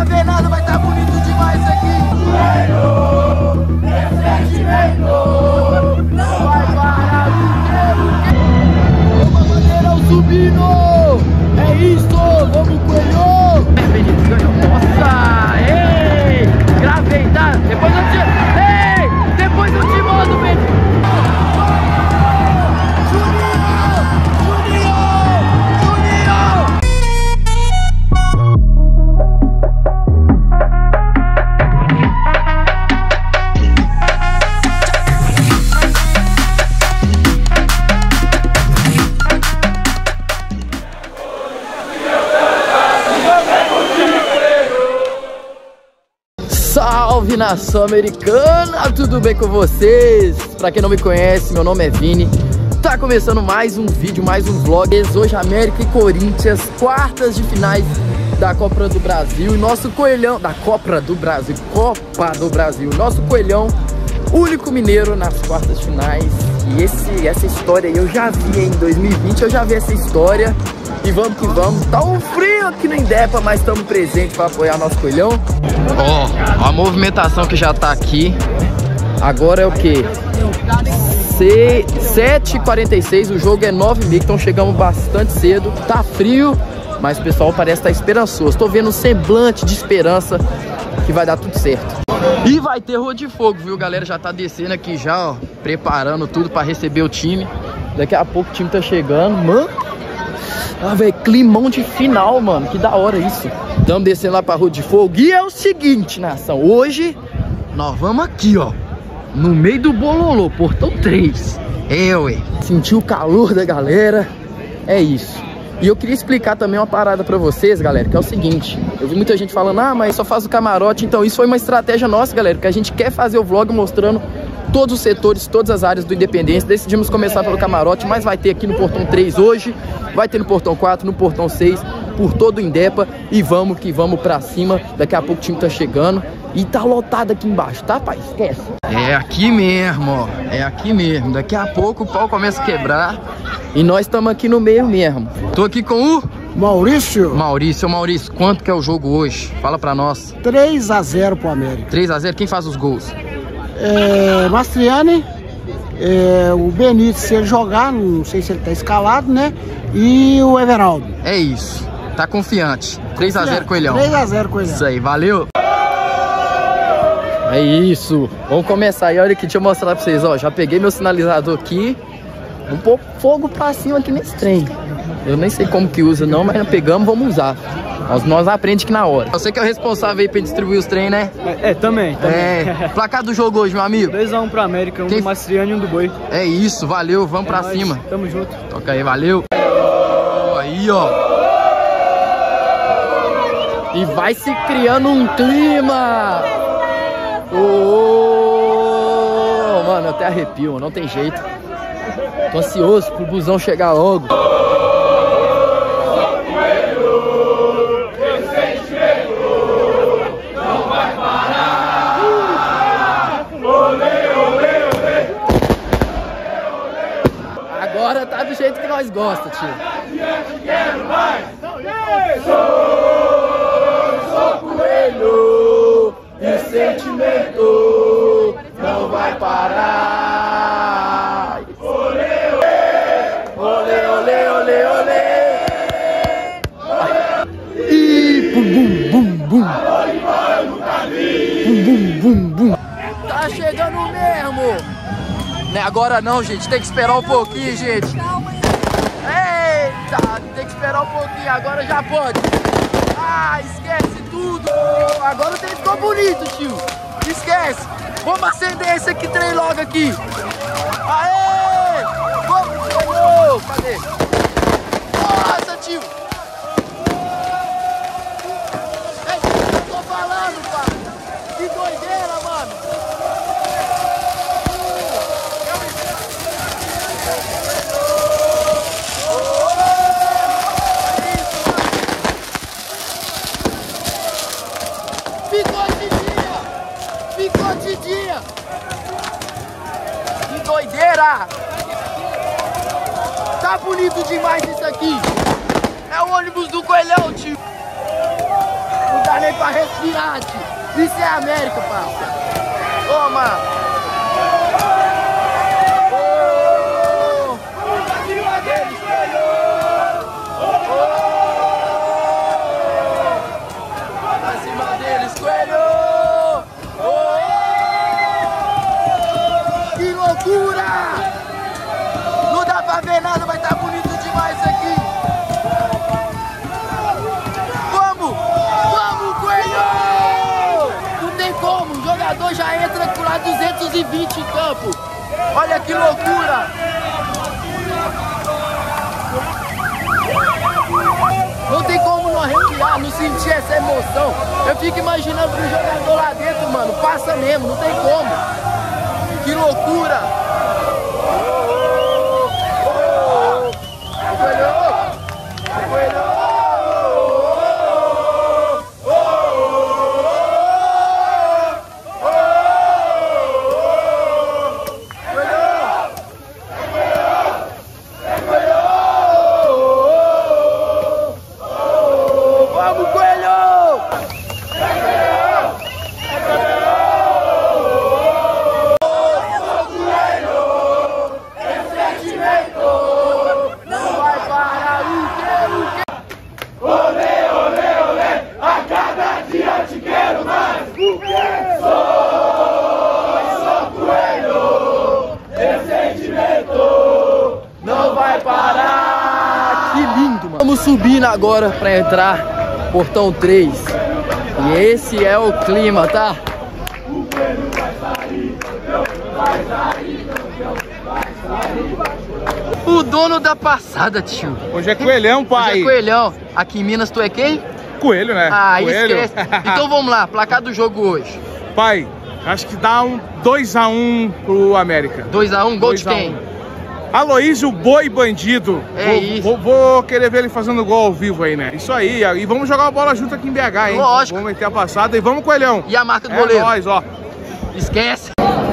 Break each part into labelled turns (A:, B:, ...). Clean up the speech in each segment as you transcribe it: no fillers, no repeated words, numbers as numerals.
A: pra ver nada, vai tá bonito demais isso aqui. Não vai parar o bandeirão subindo. É isso, vamos Coelho. Benito ganhou, nossa, ei, gravei, tá? Depois eu te... Ei, depois eu te mando, Benito. Salve nação americana, tudo bem com vocês? Pra quem não me conhece, meu nome é Vini. Tá começando mais um vídeo, mais um vlog. Hoje América e Corinthians, quartas de finais da Copa do Brasil. E nosso coelhão, da Copa do Brasil, nosso coelhão, único mineiro nas quartas de finais. E essa história aí eu já vi em 2020, eu já vi essa história. E vamos que vamos, tá um frio aqui no Indepa, mas estamos presentes para apoiar nosso coelhão. Ó, a movimentação que já tá aqui. Agora é o que? 7h46, o jogo é 9h30, então chegamos bastante cedo. Tá frio, mas o pessoal parece estar esperançoso. Tô vendo um semblante de esperança que vai dar tudo certo. E vai ter rua de fogo, viu? Galera já tá descendo aqui já, ó, preparando tudo para receber o time. Daqui a pouco o time tá chegando, mano. Ah, velho, climão de final, mano. Que da hora isso. Estamos descendo lá pra Rua de Fogo. E é o seguinte, nação. Hoje, nós vamos aqui, ó. No meio do bololô, portão 3. É, ué. Sentiu o calor da galera. É isso. E eu queria explicar também uma parada pra vocês, galera. Que é o seguinte. Eu vi muita gente falando, ah, mas só faz o camarote. Então, isso foi uma estratégia nossa, galera. Porque a gente quer fazer o vlog mostrando todos os setores, todas as áreas do Independência. Decidimos começar pelo camarote, mas vai ter aqui no portão 3 hoje. Vai ter no portão 4, no portão 6, por todo o Indepa. E vamos que vamos pra cima. Daqui a pouco o time tá chegando. E tá lotado aqui embaixo, tá, pai? Esquece. É aqui mesmo, ó. É aqui mesmo. Daqui a pouco o pau começa a quebrar. E nós estamos aqui no meio mesmo. Tô aqui com o...
B: Maurício,
A: quanto que é o jogo hoje? Fala pra nós.
B: 3-0 pro América.
A: 3-0, quem faz os gols?
B: Mastriani, o Benítez, se ele jogar, não sei se ele tá escalado, né? E o Everaldo.
A: É isso, tá confiante. 3-0 Coelhão.
B: 3-0 Coelhão.
A: Isso aí, valeu. É isso, vamos começar aí, olha aqui, deixa eu mostrar pra vocês, ó. Já peguei meu sinalizador aqui. Um pouco fogo pra cima aqui nesse trem. Eu nem sei como que usa não, mas pegamos, vamos usar. Nós aprendemos que na hora. Você que é o responsável aí pra distribuir os trem, né?
C: Também.
A: Placar do jogo hoje, meu amigo?
C: 2-1 pro América, um do Mastriani e um do Boi.
A: É isso, valeu, vamos pra
C: nóis.
A: cima.
C: Tamo junto.
A: Toca aí, valeu. Aí, ó. E vai se criando um clima. Mano, eu até arrepio, não tem jeito. Tô ansioso pro busão chegar logo. Agora tá do jeito que nós gostamos, tio. Sou coelho e o sentimento não vai parar. Olê, olê, olê, olê, olê. E bum, bum, bum, bum. Bum, bum, bum, bum. Tá chegando mesmo. Não é agora não, gente. Tem que esperar um pouquinho, gente. Eita, tem que esperar um pouquinho. Agora já pode. Ah, esquece tudo. Agora o trem ficou bonito, tio. Esquece. Vamos acender esse aqui, trem logo aqui. Aê! Vamos, chegou. Cadê? Nossa, tio. É isso que eu tô falando, pai. Que doideira, mano. Picotidinha! Que doideira! Tá bonito demais isso aqui! É o ônibus do Coelhão, tio! Não dá nem veio pra respirar, tio. Isso é América, parça. Toma. Não dá pra ver nada, vai estar bonito demais aqui. Vamos, Coelho! Não tem como, o jogador já entra por lá 220 em campo. Olha que loucura! Não tem como não arrepiar, não sentir essa emoção. Eu fico imaginando que o jogador lá dentro, mano, passa mesmo, não tem como. Que loucura! Vamos subindo agora para entrar portão 3. E esse é o clima, tá? O dono da passada, tio.
D: Hoje é Coelhão, pai.
A: Hoje é Coelhão. Aqui em Minas tu é quem?
D: Coelho, né?
A: Ah,
D: Coelho.
A: esquece. Então vamos lá, placar do jogo hoje.
D: Pai, acho que dá um 2-1 pro América.
A: 2-1, gol de quem?
D: Aloísio Boi Bandido.
A: Isso.
D: Vou querer ver ele fazendo gol ao vivo aí, né? Isso aí. E vamos jogar uma bola junto aqui em BH, hein?
A: Lógico.
D: Vamos meter a passada e vamos, Coelhão.
A: E a marca do goleiro?
D: É nóis, ó.
A: Esquece.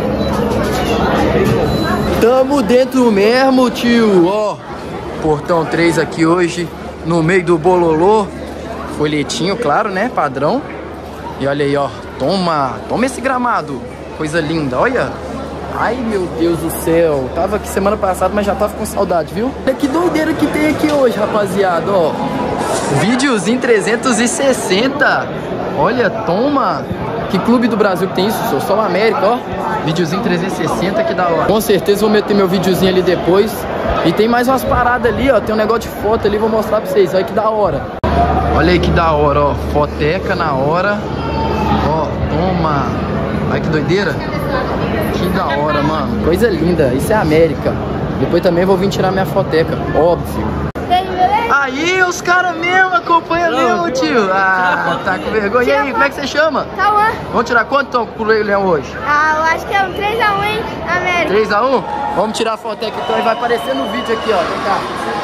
A: Tamo dentro mesmo, tio. Ó, portão 3 aqui hoje, no meio do bololô. Folhetinho, claro, né? Padrão. E olha aí, ó. Toma esse gramado. Coisa linda, olha. Ai, meu Deus do céu. Tava aqui semana passada, mas já tava com saudade, viu? Olha que doideira que tem aqui hoje, rapaziada, ó. Videozinho 360. Olha, toma. Que clube do Brasil que tem isso? Só o América, ó. Videozinho 360, que da hora. Com certeza vou meter meu videozinho ali depois. E tem mais umas paradas ali, ó. Tem um negócio de foto ali, vou mostrar pra vocês. Olha que da hora. Olha aí que da hora, ó. Foteca na hora. Ó, toma. Olha que doideira. Que da hora, mano. Coisa linda. Isso é América. Depois também vou vir tirar minha foteca, óbvio. Aí, os caras mesmo acompanham mesmo, tio. Ah, tá com vergonha. E aí, como é que você chama?
E: Cauã.
A: Vamos tirar quanto então pro Leão hoje?
E: Ah, eu acho que é um 3-1, hein, América.
A: 3-1? Vamos tirar a foteca então e vai aparecer no vídeo aqui, ó. Vem cá.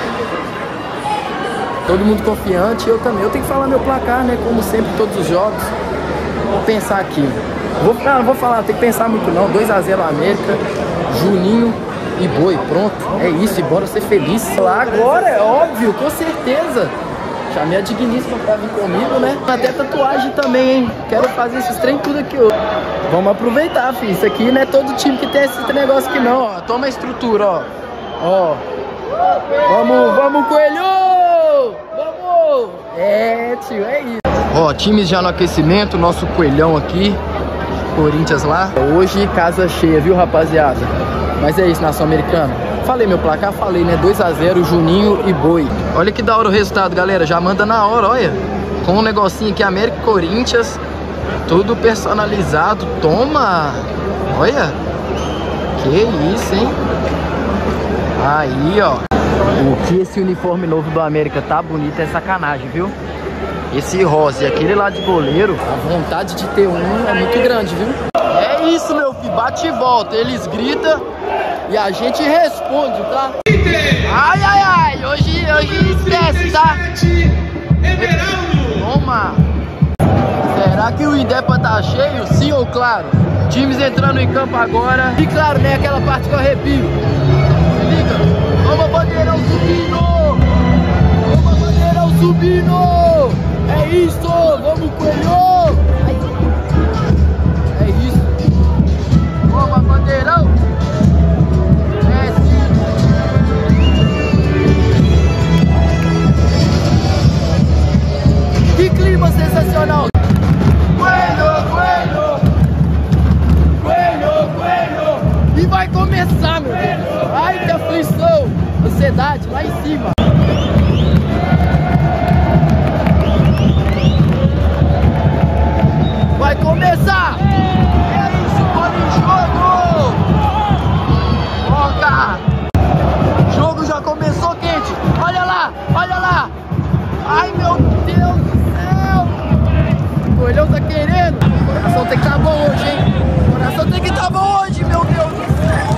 A: Todo mundo confiante, eu também. Eu tenho que falar meu placar, né? Como sempre, todos os jogos. Vou pensar aqui. Não vou falar, tem que pensar muito não. 2-0 América, Juninho e Boi. Pronto, é isso. E bora ser feliz. Lá agora, é óbvio, com certeza. Chamei a digníssima pra vir comigo, né? Até tatuagem também, hein? Quero fazer esses trem tudo aqui hoje. Vamos aproveitar, filho. Isso aqui não é todo time que tem esse negócio aqui não, ó. Toma a estrutura, ó. Ó. Vamos, Coelho! Vamos! É, tio, é isso. Ó, times já no aquecimento, nosso Coelhão aqui. Corinthians lá. Hoje casa cheia, viu, rapaziada? Mas é isso, nação americana. Falei meu placar, falei, né? 2-0, Juninho e Boi. Olha que da hora o resultado, galera. Já manda na hora, olha. Com um negocinho aqui, América e Corinthians. Tudo personalizado. Toma! Olha. Que isso, hein? Aí, ó. O que esse uniforme novo do América tá bonito é sacanagem, viu? Esse rosa e aquele lá de goleiro, a vontade de ter um é muito grande, viu? É isso, meu filho, bate e volta. Eles gritam e a gente responde, tá? Ai, ai, ai, hoje esquece, tá? Toma! Será que o Indepa tá cheio? Sim ou claro? Times entrando em campo agora. E claro, né, aquela parte que eu arrepio. Se liga, vamos, bandeirão subindo! Vamos, bandeirão subindo! É isso, vamos, Coelho! cidade, lá em cima. Vai começar! É isso, gol em jogo! Toca! O jogo já começou quente! Olha lá! Olha lá! Ai, meu Deus do céu! O Coelhão tá querendo! O coração tem que estar bom hoje, hein? O coração tem que estar bom hoje, meu Deus do céu!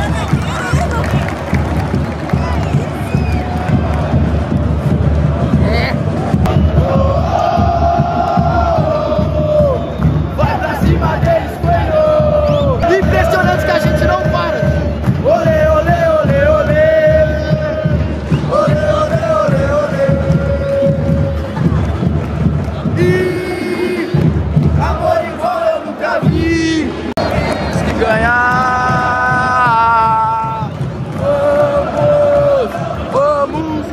A: Vai pra cima deles, Coelho! Impressionante que a gente não para! Olê, olê, olê, olê! Olê, olê, olê, olê! E amor igual eu nunca vi! Se ganhar! Vamos!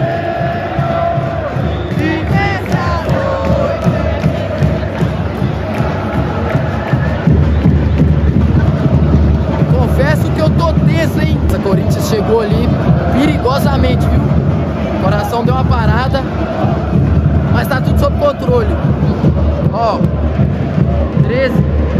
A: Confesso que eu tô tenso, hein? Essa Corinthians chegou ali perigosamente, viu? O coração deu uma parada, mas tá tudo sob controle. Ó, 13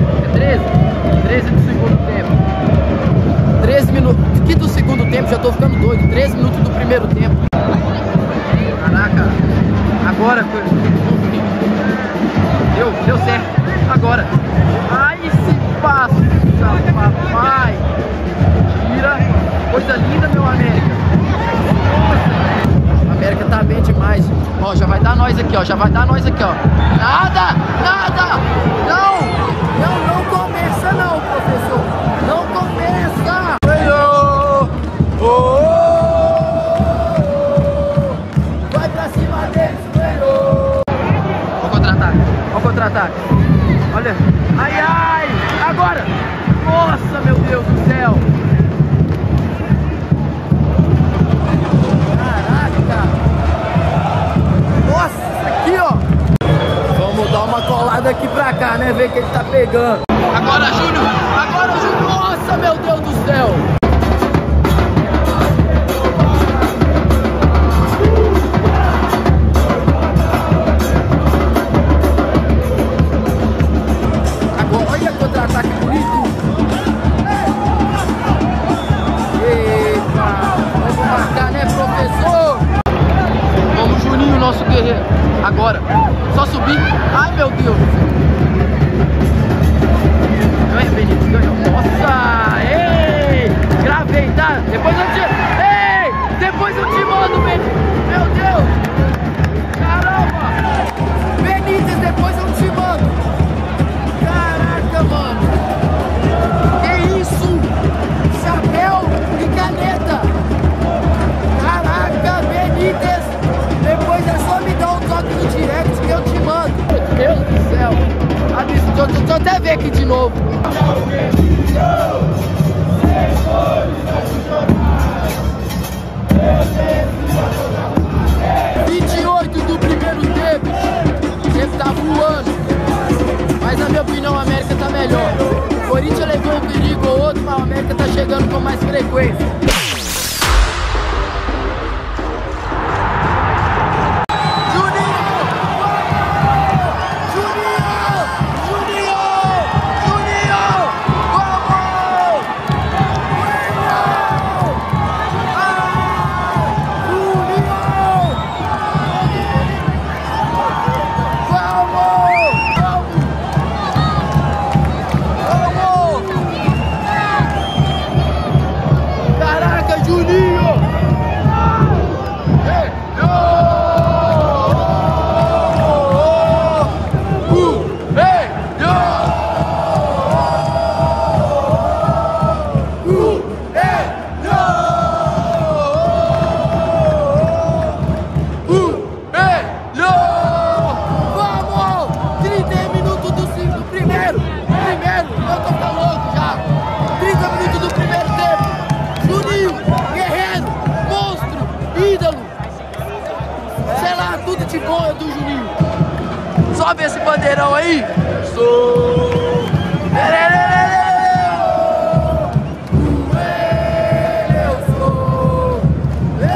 A: do segundo tempo. 13 minutos, aqui do segundo tempo, já tô ficando doido. 13 minutos do primeiro tempo. Caraca, agora deu certo. Agora. Ai, se passa, papai. Tira. Coisa linda, meu América. Nossa. A América tá bem demais. Ó, já vai dar nós aqui, ó. Já vai dar nós aqui, ó. Nada! Nada! Não! Não começa não, professor. Não começa! Vai pra cima deles, Ó o contra-ataque. Ó o contra-ataque. Olha. Ai, ai! Agora! Nossa, meu Deus do céu! Caraca! Nossa, isso aqui, ó! Vamos dar uma colada aqui pra cá, né? Ver que ele tá pegando. Agora, Júnior! Agora, Júnior! Nossa, meu Deus do céu! Agora, olha contra-ataque bonito! Eita! Vamos marcar, né, professor? Vamos, Juninho, nosso guerreiro. Agora, só subir. Ai, meu Deus! Ganha, Benito, ganhou. Nossa! Ei! Gravei, tá? Depois eu te... Ei! Depois eu te mando, Benito! Meu Deus! Caramba! Benítez, depois eu te mando! Caraca, mano! Que isso? Chapéu e caneta! Caraca, Benítez! Depois é só me dar um toque no direct que eu te mando! Meu Deus do céu! Deixa eu até ver aqui de novo! 28 do primeiro tempo! O tempo tá voando! Mas na minha opinião, a América tá melhor. O Corinthians levou um perigo ou outro, mas a América tá chegando com mais frequência. Tudo de bom é do Juninho. Sobe esse bandeirão aí. Sou. Eu sou.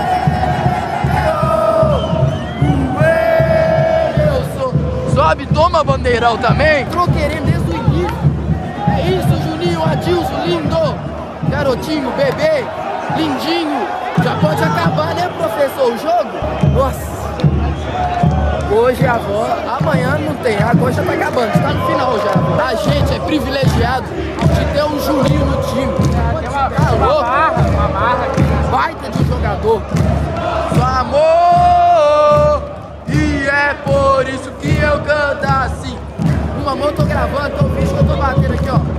A: Toma, bandeirão também. Entrou querendo desde o início. É isso, Juninho, Adilson, lindo. Garotinho, bebê, lindinho. Já pode acabar, né, professor, o jogo? Nossa. Hoje é a avó, amanhã não tem, agora já tá acabando, tá no final já. A gente é privilegiado de ter um Juninho no time. Tá louco? Baita de jogador. Só amor, e é por isso que eu canto assim. Uma mão eu tô gravando, então vejo que eu tô batendo aqui, ó.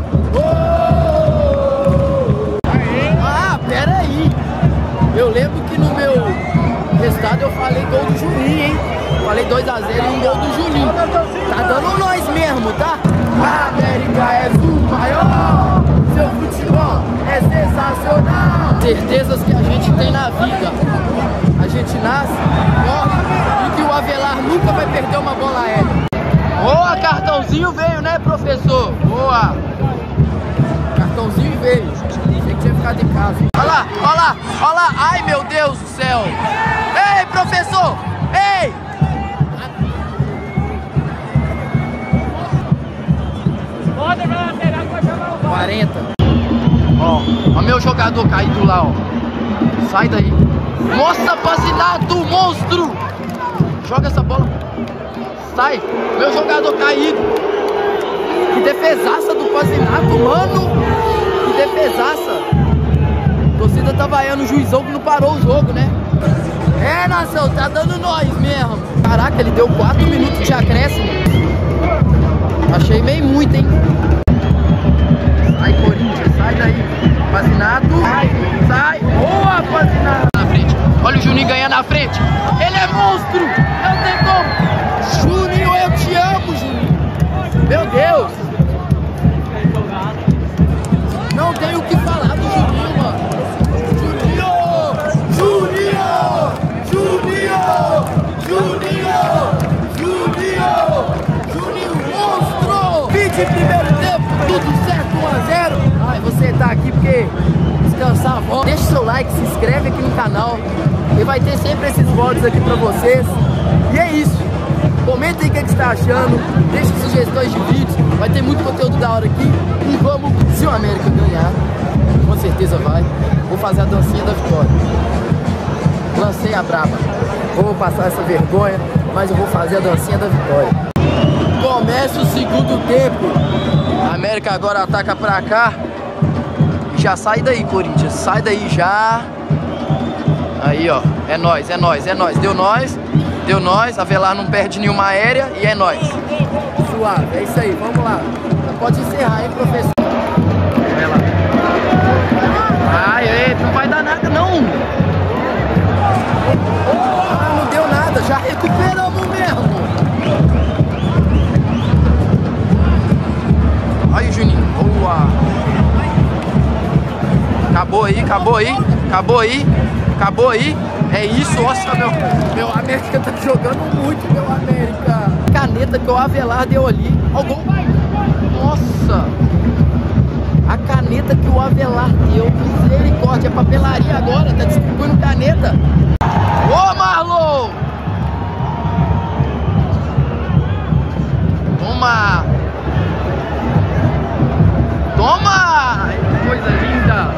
A: Ah, pera aí. Eu lembro que no meu resultado eu falei gol do Juninho, hein? Falei 2 a 0 e um gol do Juninho. Tá dando nós mesmo, tá? A América é o maior. Seu futebol é sensacional. Certezas que a gente tem na vida. A gente nasce, morre e que o Avelar nunca vai perder uma bola aérea. Boa, cartãozinho veio, né, professor? Boa. Cartãozinho veio. Achei que tinha ficado em casa. Olha lá, olha lá, olha lá. Ai, meu Deus do céu. Ei, professor. Ei. 40. Ó, o meu jogador caído lá, ó. Sai daí. Nossa, Pazinato, monstro! Joga essa bola. Sai. Meu jogador caído. Que defesaça do Pazinato, mano. Que defesaça. A torcida tá vaiando o juizão que não parou o jogo, né? É, nação, tá dando nós mesmo. Caraca, ele deu 4 minutos de acréscimo. Achei meio muito, hein? Sai, Corinthians, sai daí. Pazinato, sai. Boa, Pazinato. Na frente. Olha o Juninho ganhando na frente. Ele é monstro. Não tem como. Juninho, eu te amo, Juninho. Meu Deus. Não tem o que falar do Juninho, mano. Juninho, monstro. 20 primeiro tempo, tudo certo, 1 a 0. Ai, você tá aqui porque descansar a voz. Deixa o seu like, se inscreve aqui no canal. E vai ter sempre esses vlogs aqui pra vocês. E é isso. Comenta aí o que você tá achando. Deixa sugestões de vídeos. Vai ter muito conteúdo da hora aqui. E vamos, se o América ganhar, com certeza vai, vou fazer a dancinha da vitória. Lancei a braba. Vou passar essa vergonha, mas eu vou fazer a dancinha da vitória. Começa o segundo tempo. A América agora ataca pra cá. E já sai daí, Corinthians. Sai daí já. Aí, ó. É nóis, é nóis, é nóis. Deu nós. Deu nós. Avelar não perde nenhuma aérea. E é nóis. Suave. É isso aí. Vamos lá. Pode encerrar, hein, professor? Vai lá. Ai, não vai dar nada, não. Não deu nada. Já recuperamos mesmo. Aí, Juninho. Boa. Acabou aí, acabou aí. Acabou aí. Acabou aí. É isso. Nossa, meu América tá jogando muito, meu América. Caneta que o Avelar deu ali. Ó, o gol. Nossa. A caneta que o Avelar deu. Misericórdia. É papelaria agora. Tá distribuindo caneta. Ô, Marlon. Toma. Toma. Coisa linda.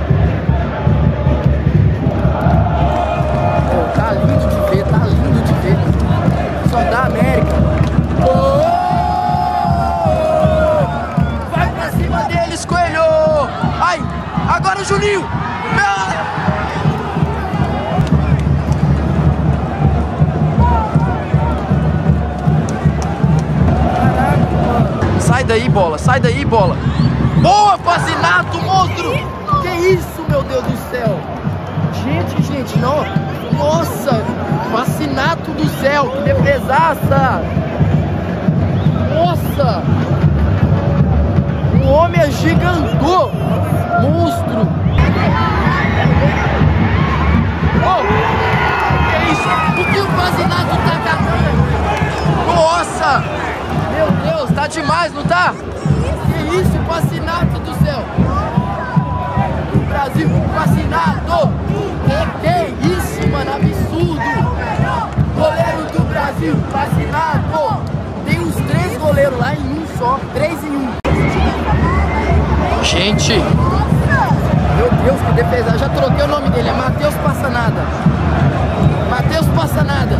A: Tá lindo de ver, tá lindo de ver. Só da América. Oh! Vai pra cima deles, Coelho! Ai! Agora o Juninho! Sai daí, bola! Sai daí, bola! Boa, Pazinato, monstro! Que isso, meu Deus do céu! Gente, não! Nossa, Pazinato do céu, que defesaça! Nossa! O homem é gigantô! Monstro! Oh! Que isso? O que o Pazinato tá catando? Nossa! Meu Deus, tá demais, não tá? Que isso, Pazinato do céu! Brasil, Pazinato! Que isso, mano, absurdo! Goleiro do Brasil, Pazinato! Tem uns 3 goleiros. só, 3 em 1. Gente, meu Deus, que defesa. Já troquei o nome dele, é Matheus Passanada. Matheus Passanada.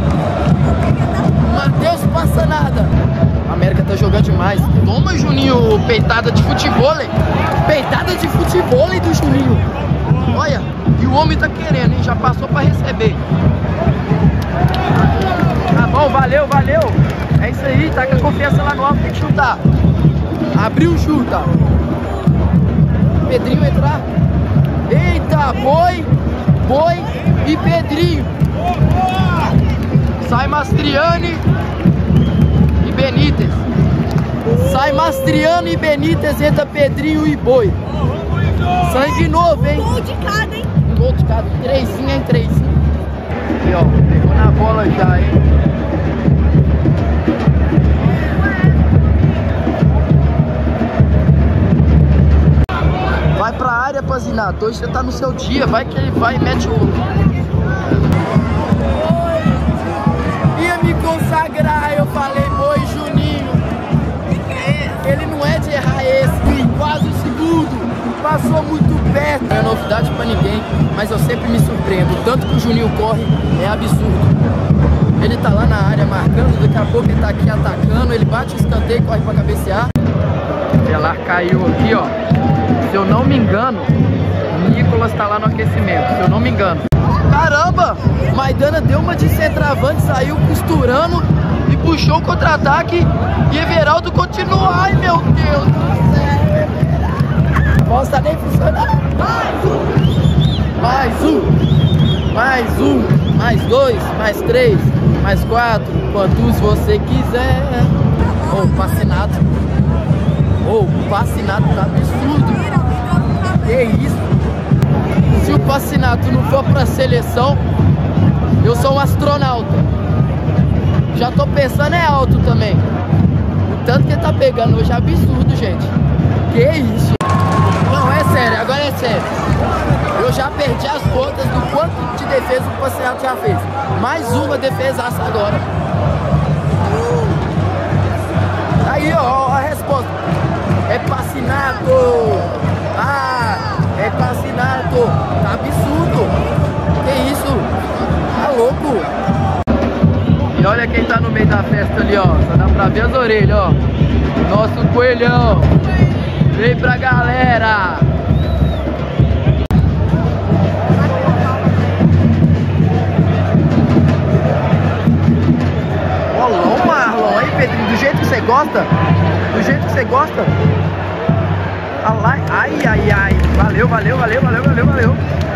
A: Matheus Passanada. A América tá jogando demais. Toma, Juninho, peitada de futebol. Peitada de futebol do Juninho. Olha, e o homem tá querendo, hein? Já passou pra receber. Tá bom, valeu, valeu. É isso aí, tá com a confiança lá no alto, tem que chutar. Abriu, chuta. Pedrinho entrar. Eita, Boi e Pedrinho. Sai Mastriani e Benítez. Sai Mastriani e Benítez, entra Pedrinho e Boi. Sangue novo, hein?
E: Um gol de cada, hein?
A: Um gol de cada, 3 em 3. Aqui, ó, pegou na bola já, hein? Vai pra área, Pazinato. Hoje você tá no seu dia. Vai que ele vai e mete o outro. Ia me consagrar, eu falei, Boi, Juninho. Ele não é de errar esse. Quase o segundo. Passou muito perto. Não é novidade pra ninguém, mas eu sempre me surpreendo. Tanto que o Juninho corre é absurdo. Ele tá lá na área marcando, daqui a pouco ele tá aqui atacando. Ele bate o escanteio e corre pra cabecear. Velar caiu aqui, ó. Se eu não me engano, Nicolas tá lá no aquecimento, se eu não me engano. Caramba! Maidana deu uma de centroavante, saiu costurando e puxou o contra-ataque. E Everaldo continua. Ai, meu Deus do céu! A bola tá nem funcionando. Mais um, mais 2, mais 3, mais 4, quantos você quiser. Ô, Passinado. Ô, o Passinado tá absurdo. Que isso? Se o Passinado não for pra seleção, eu sou um astronauta. Já tô pensando é alto também. O tanto que ele tá pegando hoje é absurdo, gente. Que isso? Não, é sério, agora é sério. Eu já perdi as contas do quanto de defesa o Passinado já fez. Mais uma defesaça agora. Aí, ó, a resposta. É Passinado. Ah, é Passinado. Tá absurdo. Que isso? Tá louco. E olha quem tá no meio da festa ali, ó. Só dá pra ver as orelhas, ó. Nosso coelhão. Vem pra galera. Olá, Marlon. Aí, Pedrinho, do jeito que você gosta. Do jeito que você gosta. Ai, ai, ai. Valeu, valeu, valeu, valeu, valeu, valeu.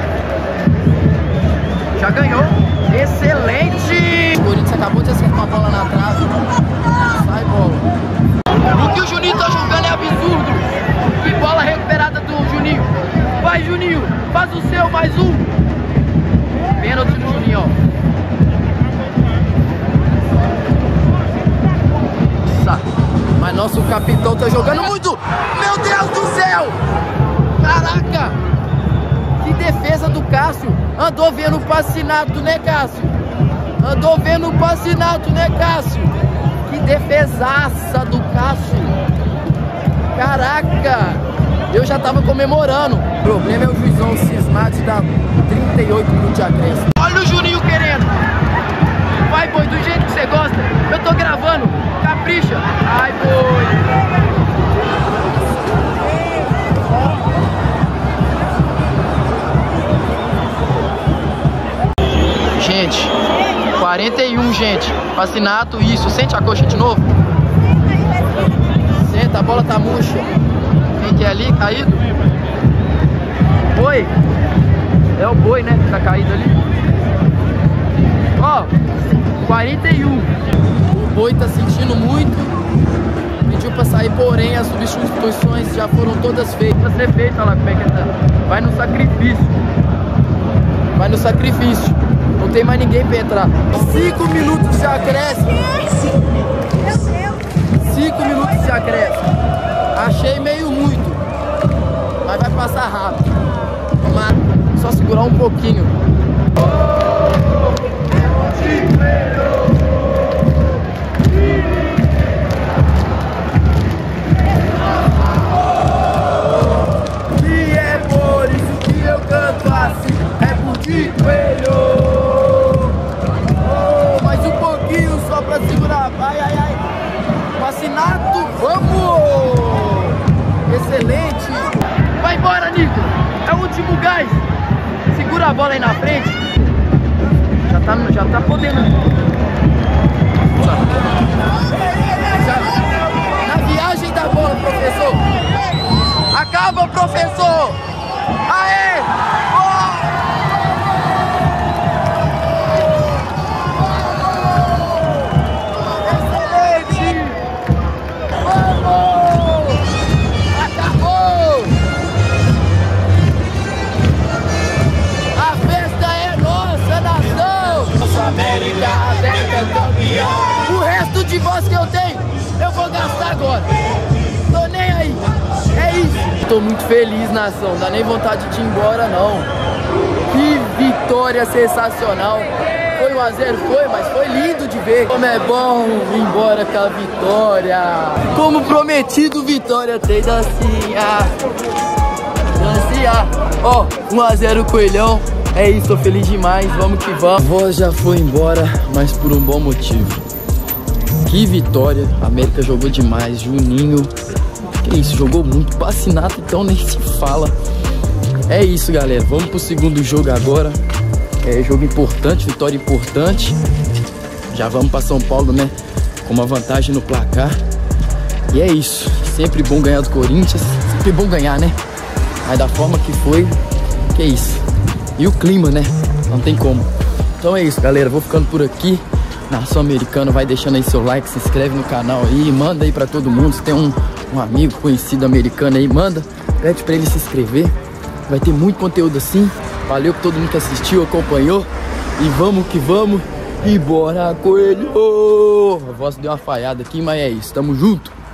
A: Já ganhou. Excelente. O Corinthians acabou de acertar uma bola na trave. Sai, bola. O que o Juninho tá jogando é absurdo. Que bola recuperada do Juninho. Vai, Juninho. Faz o seu, mais um. Pênalti do Juninho, ó. Mas nosso capitão tá jogando muito. Meu Deus do céu. Caraca. Que defesa do Cássio. Andou vendo o Passinado, né, Cássio? Andou vendo o Passinado, né, Cássio? Que defesaça do Cássio. Caraca. Eu já tava comemorando. O problema é o juizão cismar de dar 38 minutos de acréscimo. Olha o Juninho querendo. Vai, Boi, do jeito que você gosta. Eu tô gravando. Capricha. Ai, Boi. Gente, 41, gente. Passinado, isso. Sente a coxa de novo? Senta, a bola tá murcha. Quem que é ali, caído? Boi. É o Boi, né, que tá caído ali. Ó, 41. O Boi tá sentindo muito. Pediu pra sair, porém as substituições já foram todas feitas. Pra ser feita, olha lá como é que tá. Vai no sacrifício. Vai no sacrifício. Não tem mais ninguém pra entrar. 5 minutos de acréscimo. 5 minutos de acréscimo. Achei meio muito. Mas vai passar rápido. Vamos só segurar um pouquinho. último gás. Segura a bola aí na frente. Já tá podendo. Na viagem da bola, professor. Acaba, professor. Aê! Excelente! Vamos! Acabou! A festa é nossa, nação! Nossa América, campeão! O resto de voz que eu tenho, eu vou gastar agora. Tô nem aí. É isso. Tô muito feliz, nação. Não dá nem vontade de ir embora, não. Que vitória sensacional. Foi 1 a 0, foi, mas foi lindo de ver. Como é bom ir embora com a vitória. Como prometido, vitória tem dancinha. Dancinha. Ó, 1 a 0 Coelhão. É isso, tô feliz demais. Vamos que vamos. A voz já foi embora, mas por um bom motivo. Que vitória. A América jogou demais. Juninho. Que isso, jogou muito. Passinato, então nem se fala. É isso, galera. Vamos pro segundo jogo agora. É jogo importante, vitória importante. Já vamos pra São Paulo, né? Com uma vantagem no placar. E é isso. Sempre bom ganhar do Corinthians. Sempre bom ganhar, né? Mas da forma que foi, que é isso. E o clima, né? Não tem como. Então é isso, galera. Vou ficando por aqui. Nação Americana, vai deixando aí seu like, se inscreve no canal aí, manda aí pra todo mundo. Se tem um amigo conhecido americano aí, manda, pede pra ele se inscrever. Vai ter muito conteúdo assim. Valeu pra todo mundo que assistiu, acompanhou. E vamos que vamos. E bora, Coelho! A voz deu uma falhada aqui, mas é isso, tamo junto.